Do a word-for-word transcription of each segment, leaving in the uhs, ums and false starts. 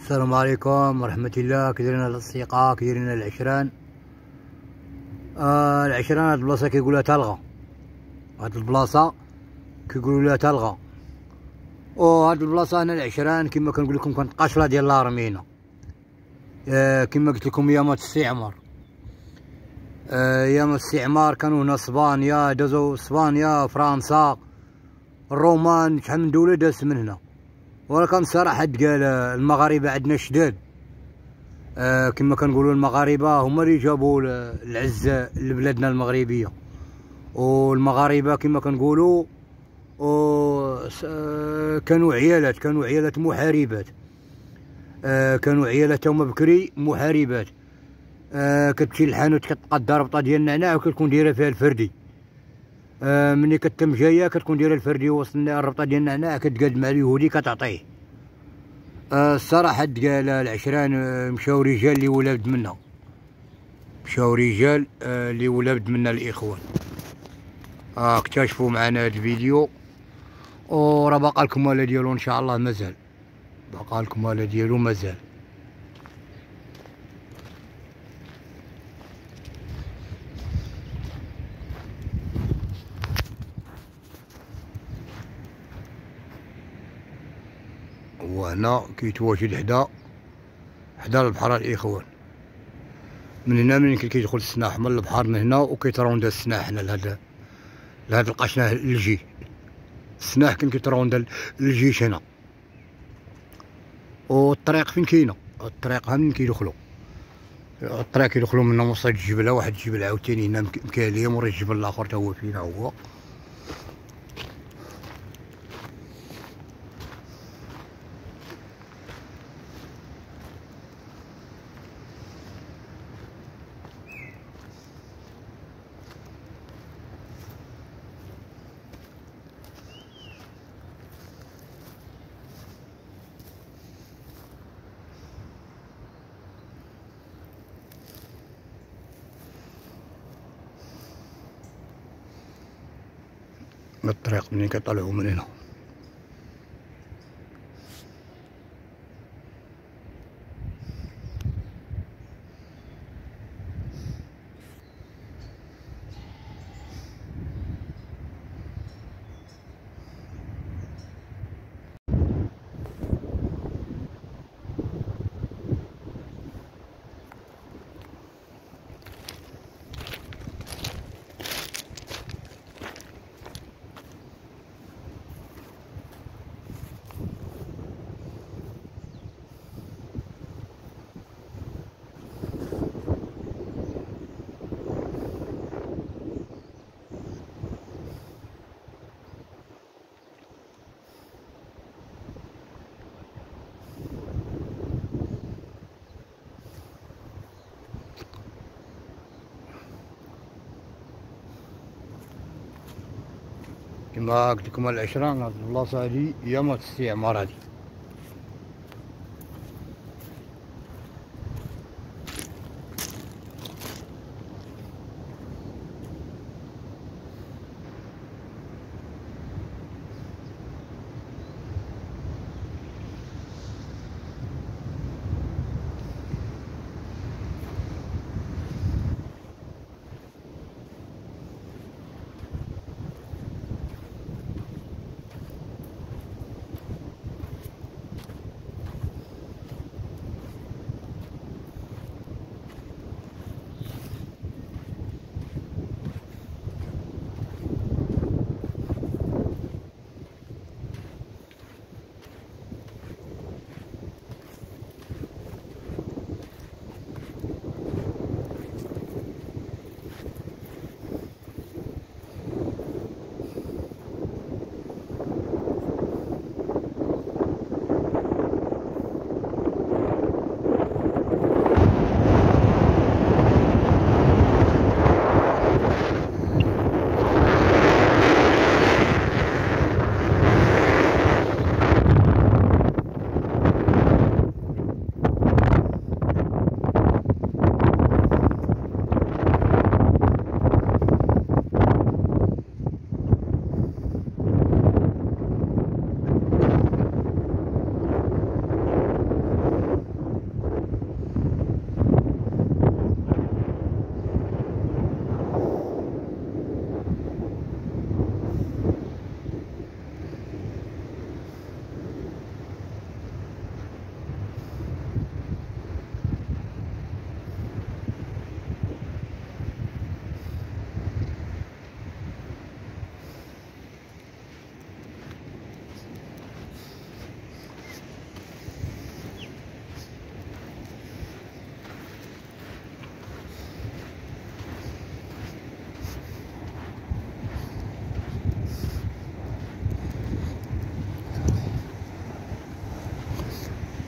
السلام عليكم ورحمة الله. كي دايرين الأصدقاء، كي دايرين العشران. آه العشران هاد البلاصة كيقولوها تلغى، هاد البلاصة كيقولوا لها تلغى. وهاد البلاصة هنا العشران كما كنقول لكم كانت قاشرة ديال الارمينة. آه كما قلت لكم ايامات الاستعمار، آه ايام الاستعمار كانوا هنا اسبانيا، دازو اسبانيا، فرنسا، الرومان، شحال من دولة دازت من هنا. ولكن الصراحة تقال المغاربة عندنا شداد. آه كما كنقولوا المغاربة هما اللي جابوا العز لبلادنا المغربية، والمغاربة كما كنقولوا كانوا عيالات كانوا عيالات محاربات. آه كانوا عيالات هما بكري محاربات. آه كتمشي للحانوت كتلقى الضربطة ديال النعناع وكتكون دايرة فيها الفردي. آه ملي كتم جاية كتكون دايرة الفردي وسط الربطة ديال النعناع كتقاد مع اليهودي كتعطيه. آه الصراحة تقال العشران مشاو رجال اللي ولاد منا، مشاو رجال آه اللي ولاد منا الإخوان. آه اكتشفوا معنا هاد الفيديو، وراه باقا لكم مالا ديالو ان شاء الله مازال، باقا لكم مالا ديالو مازال. وهنا كيتواجد حدا حدا البحر الإخوان. من هنا من كيدخل السناح من البحر من هنا وكيتروندا السناح هنا لهاد لهاد القشنه الجي. السناح كان كيتروندا للجيش هنا. والطريق فين كاينه؟ الطريق ها منين كيدخلوا، الطريق كيدخلوا من وسط الجبله، واحد الجبل عاوتاني هنا مكاليه مورا الجبل الاخر تا هو فينا هو. من الطريق منين كيطلعوا من هنا. كما قلت لكم العشران هاد البلاصه هادي ايامات الاستعمار هادي.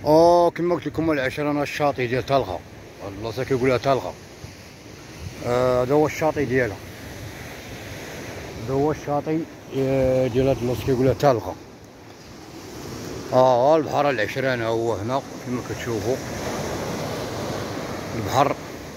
او كما قلت لكم العشرة الشاطئ ديال طلخه، هاد البلاصه كيقولها طلخه. هذا آه هو الشاطئ ديالها، هذا هو الشاطئ ديال هاد البلاصه كيقولها طلخه. اه البحر العشران هو هنا كما كتشوفوا البحر.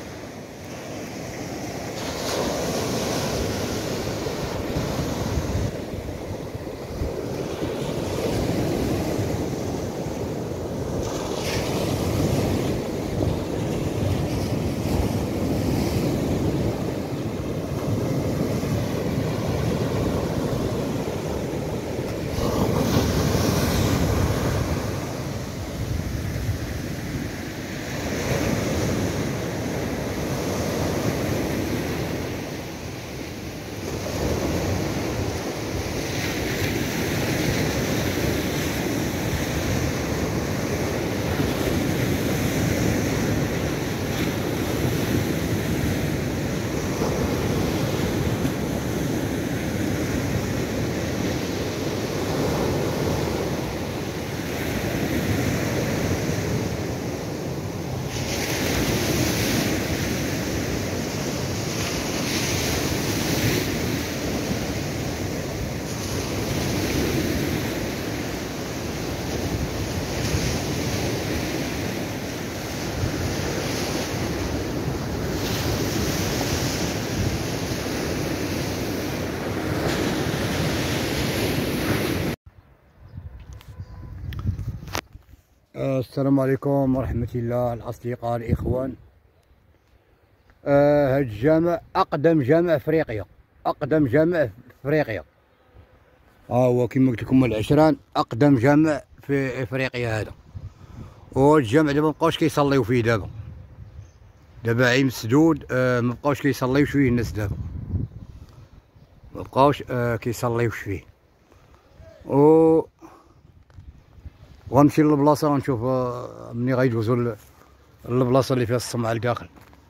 السلام عليكم ورحمة الله الأصدقاء الإخوان. آه هاد الجامع أقدم جامع افريقيا، أقدم جامع في افريقيا. ها هو كما قلت لكم العشران أقدم جامع في افريقيا هذا. وهاد الجامع دابا مبقاوش كيصليو فيه، دابا دابا عيد مسدود. آه مبقاوش كيصليوش فيه الناس دابا، مبقاوش آه كيصليوش فيه. و وغنمشي للبلاصه ونشوف مني غيدوزو للبلاصه اللي فيها الصمعه لداخل.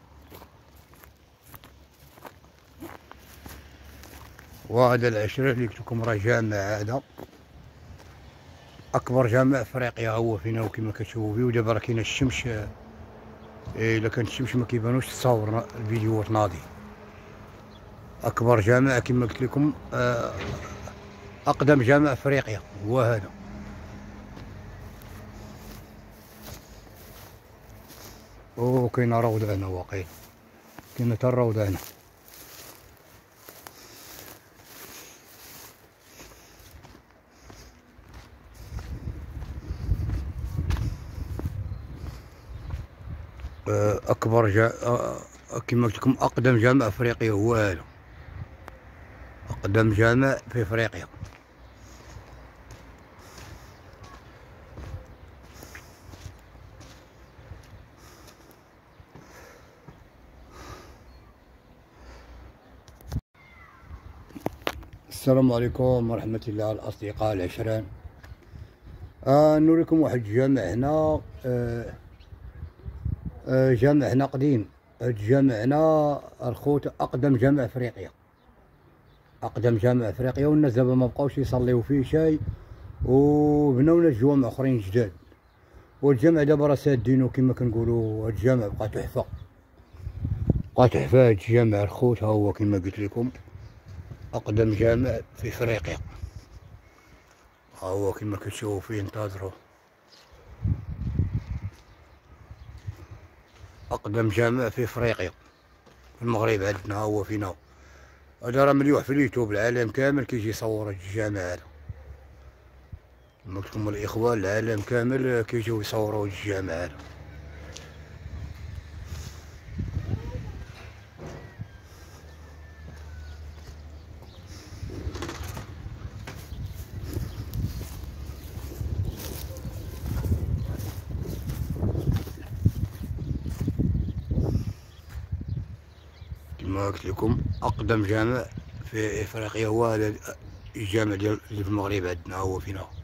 وهذا العشرة اللي قلت لكم راه جامع، هذا اكبر جامع افريقيا هو فينا. وكما كتشوفوا فيه ودابا راه كاينه الشمس. الا كانت الشمس ما كيبانوش تصاور الفيديوهات ناضي. اكبر جامع كما قلت لكم، اقدم جامع افريقيا هو هذا. او كاينه روضه هنا، واقيلا كاينه حتى الروضه هنا. اكبر جا كما قلت لكم اقدم جامع افريقيا هو هذا، اقدم جامع في افريقيا. السلام عليكم ورحمة الله الأصدقاء العشران. آه نوريكم واحد الجامع هنا. آه آه جامع هنا قديم. هاد الجامع هنا الخوت أقدم جامع أفريقيا، أقدم جامع أفريقيا. والناس دابا مبقاوش يصليو فيه شي، وبناو لنا جوامع أخرين جداد. والجامع دابا راه سادينو كما كنقولو. هاد الجامع بقى تحفة، بقى تحفة. هاد الجامع الخوت ها هو كما قلت لكم أقدم جامع في افريقيا. ها هو كما كتشوفوا فيه، انتظروا. أقدم جامع في افريقيا في المغرب عندنا. ها هو فينا. هذا راه مليوح في اليوتيوب، العالم كامل كيجي يصور هاد الجامع هذا. كما قلت لكم الإخوان، العالم كامل كيجيو يصوروا هاد الجامع هذا. كما قلت لكم أقدم جامع في افريقيا هو هذا الجامع ديال اللي في المغرب عندنا، هو فينا.